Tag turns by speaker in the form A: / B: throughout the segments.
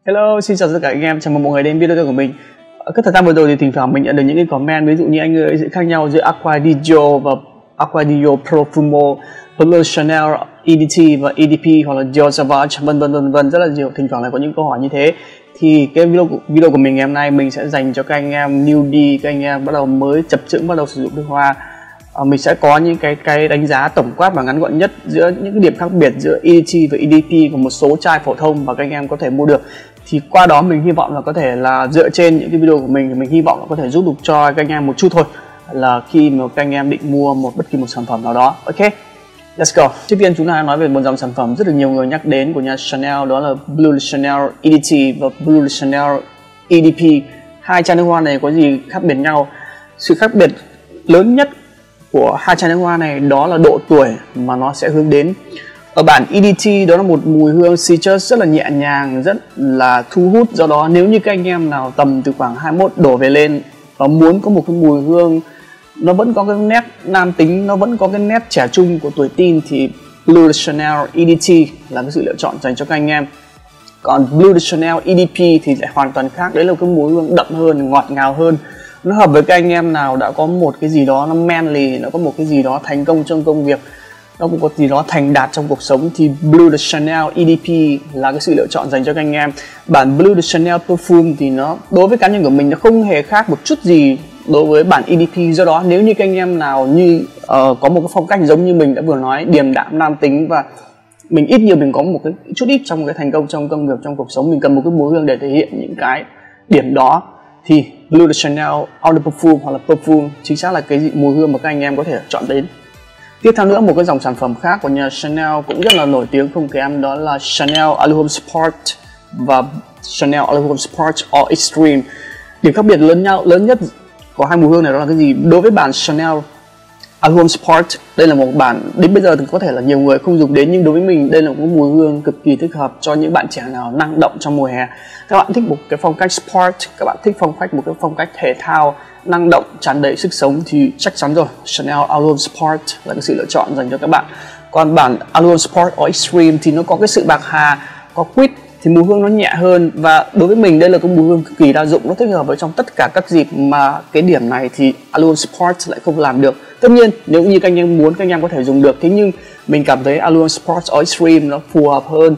A: Hello, xin chào tất cả anh em, chào mừng mọi người đến video của mình. Ở các thời gian vừa rồi thì thỉnh thoảng mình nhận được những cái comment, ví dụ như anh ơi sự khác nhau giữa Aqua di Gio và Aqua di Gio Profumo, Blue Chanel EDT và EDP hoặc là Dior Sauvage vân vân rất là nhiều. Thỉnh thoảng là có những câu hỏi như thế. Thì cái video của mình ngày hôm nay mình sẽ dành cho các anh em newbie, các anh em bắt đầu mới chập chững bắt đầu sử dụng nước hoa. Mình sẽ có những cái đánh giá tổng quát và ngắn gọn nhất giữa những cái điểm khác biệt giữa EDT và EDP của một số chai phổ thông và các anh em có thể mua được. Thì qua đó mình hy vọng là có thể là dựa trên những cái video của mình thì mình hy vọng là có thể giúp được cho các anh em một chút thôi, là khi mà các anh em định mua bất kỳ một sản phẩm nào đó. Ok, let's go. Trước tiên chúng ta nói về một dòng sản phẩm rất là nhiều người nhắc đến của nhà Chanel, đó là Bleu de Chanel EDT và Bleu de Chanel EDP. Hai chai nước hoa này có gì khác biệt nhau? Sự khác biệt lớn nhất của hai chai nước hoa này đó là độ tuổi mà nó sẽ hướng đến. Ở bản EDT đó là một mùi hương citrus rất là nhẹ nhàng, rất là thu hút. Do đó nếu như các anh em nào tầm từ khoảng 21 đổ về lên và muốn có một cái mùi hương nó vẫn có cái nét nam tính, nó vẫn có cái nét trẻ trung của tuổi teen thì Bleu de Chanel EDT là cái sự lựa chọn dành cho các anh em. Còn Bleu de Chanel EDP thì lại hoàn toàn khác, đấy là cái mùi hương đậm hơn, ngọt ngào hơn. Nó hợp với các anh em nào đã có một cái gì đó nó manly, nó có một cái gì đó thành công trong công việc, nó cũng có gì đó thành đạt trong cuộc sống thì Bleu de Chanel EDP là cái sự lựa chọn dành cho các anh em. Bản Bleu de Chanel Perfume thì nó đối với cá nhân của mình nó không hề khác một chút gì đối với bản EDP. Do đó nếu như các anh em nào như có một cái phong cách giống như mình đã vừa nói, điềm đạm nam tính và mình ít nhiều mình có một cái chút ít trong cái thành công trong công việc, trong cuộc sống, mình cần một cái mùi hương để thể hiện những cái điểm đó thì Bleu de Chanel Eau de Perfume hoặc là Perfume chính xác là cái mùi hương mà các anh em có thể chọn đến. Tiếp theo nữa, một cái dòng sản phẩm khác của nhà Chanel cũng rất là nổi tiếng không kém, đó là Chanel Allure Sport và Chanel Allure Sport All Extreme. Điểm khác biệt lớn nhất của hai mùi hương này đó là cái gì? Đối với bản Chanel Allure Sport, đây là một bản đến bây giờ thì có thể là nhiều người không dùng đến, nhưng đối với mình đây là một mùi hương cực kỳ thích hợp cho những bạn trẻ nào năng động trong mùa hè. Các bạn thích một cái phong cách sport, các bạn thích một cái phong cách thể thao năng động, tràn đầy sức sống thì chắc chắn rồi, Chanel Allure Sport là cái sự lựa chọn dành cho các bạn. Còn bản Allure Sport All Extreme thì nó có cái sự bạc hà, có quýt thì mùi hương nó nhẹ hơn, và đối với mình đây là cái mùi hương cực kỳ đa dụng, nó thích hợp với trong tất cả các dịp mà cái điểm này thì Allure Sport lại không làm được. Tất nhiên nếu như các anh em muốn các anh em có thể dùng được, thế nhưng mình cảm thấy Allure Sport All Extreme nó phù hợp hơn,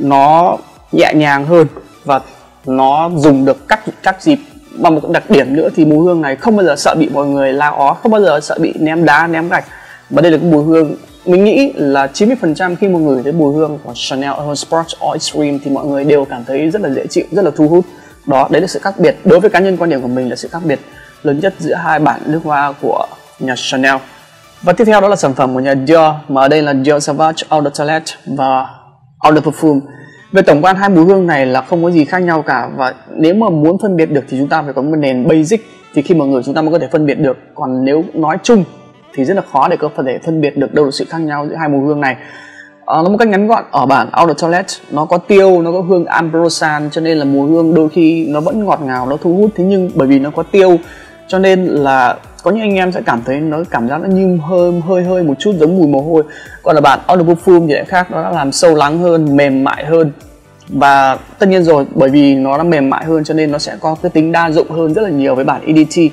A: nó nhẹ nhàng hơn và nó dùng được các dịp. Và một đặc điểm nữa thì mùi hương này không bao giờ sợ bị mọi người la ó, không bao giờ sợ bị ném đá ném gạch, và đây là cái mùi hương mình nghĩ là 90% khi mọi người thấy mùi hương của Chanel Allure Sport All Extreme thì mọi người đều cảm thấy rất là dễ chịu, rất là thu hút. Đấy là sự khác biệt, đối với cá nhân quan điểm của mình là sự khác biệt lớn nhất giữa hai bản nước hoa của nhà Chanel. Và tiếp theo đó là sản phẩm của nhà Dior, mà ở đây là Dior Sauvage Eau de Toilette và Eau de Perfume. Về tổng quan hai mùi hương này là không có gì khác nhau cả, và nếu mà muốn phân biệt được thì chúng ta phải có một nền basic, thì khi mà chúng ta mới có thể phân biệt được. Còn nếu nói chung thì rất là khó để có thể phân biệt được đâu là sự khác nhau giữa hai mùi hương này. Nó một cách ngắn gọn, ở bản Eau de Toilette nó có tiêu, nó có hương ambrosan, cho nên là mùi hương đôi khi nó vẫn ngọt ngào, nó thu hút, thế nhưng bởi vì nó có tiêu cho nên là có những anh em sẽ cảm thấy nó cảm giác nó như hơi một chút giống mùi mồ hôi. Còn là bản Eau de Perfume thì lại khác, nó đã làm sâu lắng hơn, mềm mại hơn, và tất nhiên rồi bởi vì nó đã mềm mại hơn cho nên nó sẽ có cái tính đa dụng hơn rất là nhiều với bản EDT.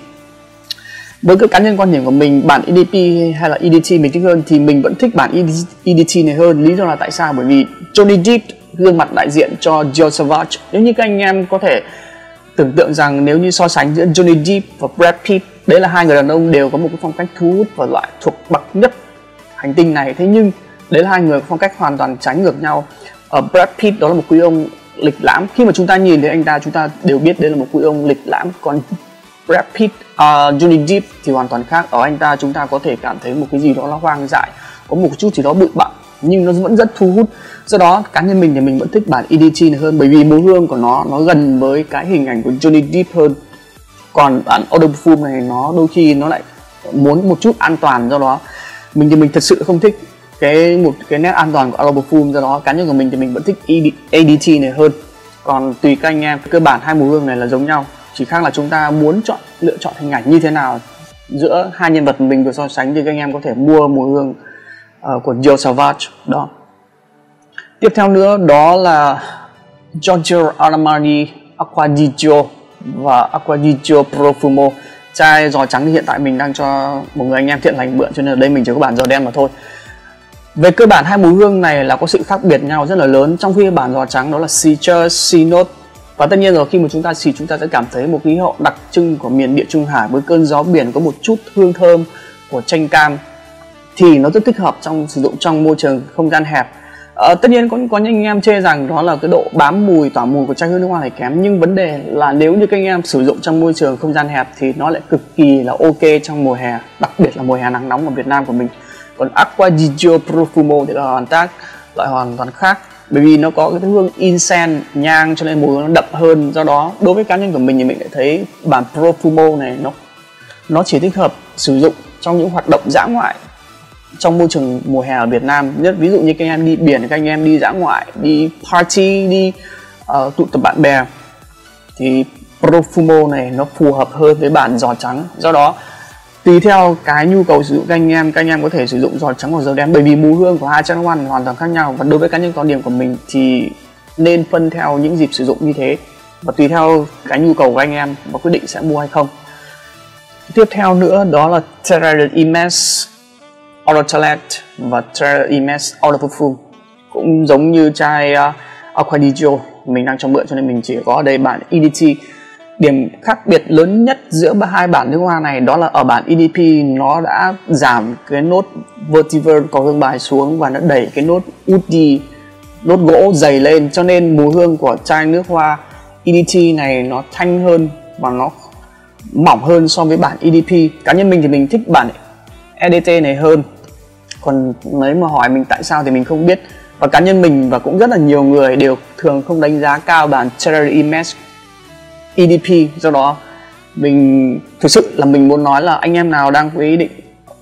A: Với cái cá nhân quan điểm của mình, bản EDP hay là EDT mình thích hơn thì mình vẫn thích bản EDT này hơn. Lý do là tại sao? Bởi vì Johnny Depp, gương mặt đại diện cho Dior Sauvage, nếu như các anh em có thể tưởng tượng rằng nếu như so sánh giữa Johnny Depp và Brad Pitt, đấy là hai người đàn ông đều có một cái phong cách thu hút và loại thuộc bậc nhất hành tinh này, thế nhưng đấy là hai người phong cách hoàn toàn trái ngược nhau. Brad Pitt đó là một quý ông lịch lãm, khi mà chúng ta nhìn thấy anh ta chúng ta đều biết đây là một quý ông lịch lãm. Còn Brad Pitt, Johnny Depp thì hoàn toàn khác, ở anh ta chúng ta có thể cảm thấy một cái gì đó nó hoang dại, có một chút gì đó bụi bặm nhưng nó vẫn rất thu hút. Do đó cá nhân mình thì mình vẫn thích bản EDT này hơn, bởi vì mùi hương của nó gần với cái hình ảnh của Johnny Depp hơn. Còn bản Eau de Perfume này nó đôi khi nó lại muốn một chút an toàn, do đó mình thì mình thật sự không thích một cái nét an toàn của Eau de Perfume, do đó cá nhân của mình thì mình vẫn thích EDT này hơn. Còn tùy các anh em, cơ bản hai mùi hương này là giống nhau, chỉ khác là chúng ta muốn lựa chọn hình ảnh như thế nào giữa hai nhân vật mình vừa so sánh thì các anh em có thể mua mùi hương của Dior Sauvage đó. Tiếp theo nữa đó là Giorgio Armani Acqua di Gio và Acqua di Gio Profumo. Chai giò trắng thì hiện tại mình đang cho một người anh em thiện lành mượn, cho nên ở đây mình chỉ có bản giò đen mà thôi. Về cơ bản hai mùi hương này là có sự khác biệt nhau rất là lớn. Trong khi bản giò trắng đó là citrus, C note. Và tất nhiên rồi, khi mà chúng ta xịt chúng ta sẽ cảm thấy một khí hậu đặc trưng của miền Địa Trung Hải với cơn gió biển, có một chút hương thơm của chanh cam, thì nó rất thích hợp trong sử dụng trong môi trường không gian hẹp. Tất nhiên có những anh em chê rằng đó là cái độ bám mùi, tỏa mùi của chai hương nước hoa này kém, nhưng vấn đề là nếu như các anh em sử dụng trong môi trường không gian hẹp thì nó lại cực kỳ là ok trong mùa hè, đặc biệt là mùa hè nắng nóng ở Việt Nam của mình. Còn Acqua di Gio Profumo thì là loại hoàn toàn khác, bởi vì nó có cái hương incense, nhang, cho nên mùi nó đậm hơn. Do đó đối với cá nhân của mình thì mình lại thấy bản Profumo này nó chỉ thích hợp sử dụng trong những hoạt động dã ngoại trong môi trường mùa hè ở Việt Nam nhất. Ví dụ như các anh em đi biển, các anh em đi dã ngoại, đi party, đi tụ tập bạn bè, thì Profumo này nó phù hợp hơn với bản giò trắng. Do đó tùy theo cái nhu cầu sử dụng các anh em có thể sử dụng giò trắng hoặc giò đen, bởi vì mùi hương của hai chai nước hoa hoàn toàn khác nhau. Và đối với cá nhân quan điểm của mình thì nên phân theo những dịp sử dụng như thế, và tùy theo cái nhu cầu của anh em và quyết định sẽ mua hay không. Tiếp theo nữa đó là Terra Imes Eau de Toilette và Terra Imes Eau de Parfum. Cũng giống như chai Acqua di Gio mình đang cho mượn, cho nên mình chỉ có ở đây bản EDT. Điểm khác biệt lớn nhất giữa hai bản nước hoa này đó là ở bản EDP nó đã giảm cái nốt vetiver có hương bài xuống và nó đẩy cái nốt woody, nốt gỗ dày lên, cho nên mùi hương của chai nước hoa EDT này nó thanh hơn và nó mỏng hơn so với bản EDP. Cá nhân mình thì mình thích bản EDT này hơn, còn nếu mà hỏi mình tại sao thì mình không biết. Và cá nhân mình và cũng rất là nhiều người đều thường không đánh giá cao bản Terra Imes EDP. Do đó mình thực sự là mình muốn nói là anh em nào đang có ý định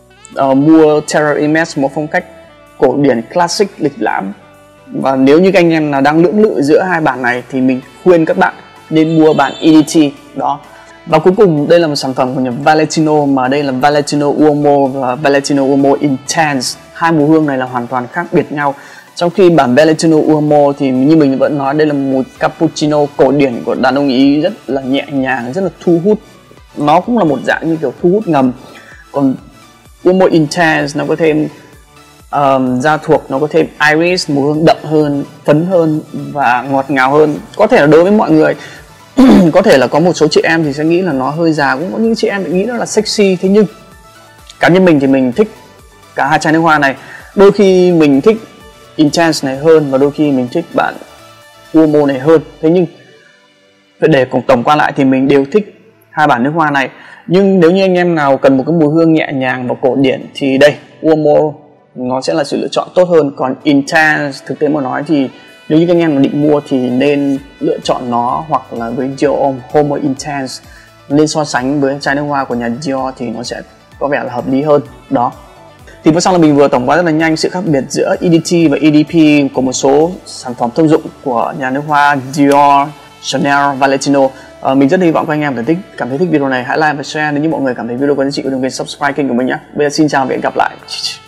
A: mua Terra Imes một phong cách cổ điển classic lịch lãm, và nếu như các anh em nào đang lưỡng lự giữa hai bản này thì mình khuyên các bạn nên mua bản EDT đó. Và cuối cùng đây là một sản phẩm của nhà Valentino, mà đây là Valentino Uomo và Valentino Uomo Intense. Hai mùi hương này là hoàn toàn khác biệt nhau. Trong khi bản Valentino Uomo thì như mình vẫn nói, đây là một cappuccino cổ điển của đàn ông Ý, rất là nhẹ nhàng, rất là thu hút. Nó cũng là một dạng như kiểu thu hút ngầm. Còn Uomo Intense nó có thêm da thuộc, nó có thêm iris, mùi hương đậm hơn, phấn hơn và ngọt ngào hơn. Có thể là đối với mọi người có thể là có một số chị em thì sẽ nghĩ là nó hơi già, cũng có những chị em thì nghĩ nó là sexy. Thế nhưng cá nhân mình thì mình thích cả hai chai nước hoa này. Đôi khi mình thích Intense này hơn và đôi khi mình thích bản Uomo này hơn. Thế nhưng để cùng tổng quan lại thì mình đều thích hai bản nước hoa này. Nhưng nếu như anh em nào cần một cái mùi hương nhẹ nhàng và cổ điển thì đây, Uomo nó sẽ là sự lựa chọn tốt hơn. Còn Intense thực tế mà nói thì nếu như các anh em định mua thì nên lựa chọn nó hoặc là với Dior Homo Intense, nên so sánh với chai nước hoa của nhà Dior thì nó sẽ có vẻ là hợp lý hơn đó. Thì vừa xong là mình vừa tổng quát rất là nhanh sự khác biệt giữa EDT và EDP của một số sản phẩm thông dụng của nhà nước hoa Dior, Chanel, Valentino. Mình rất hy vọng các anh em cảm thấy thích video này. Hãy like và share nếu như mọi người cảm thấy video có giá trị, đừng quên subscribe kênh của mình nhé. Bây giờ xin chào và hẹn gặp lại.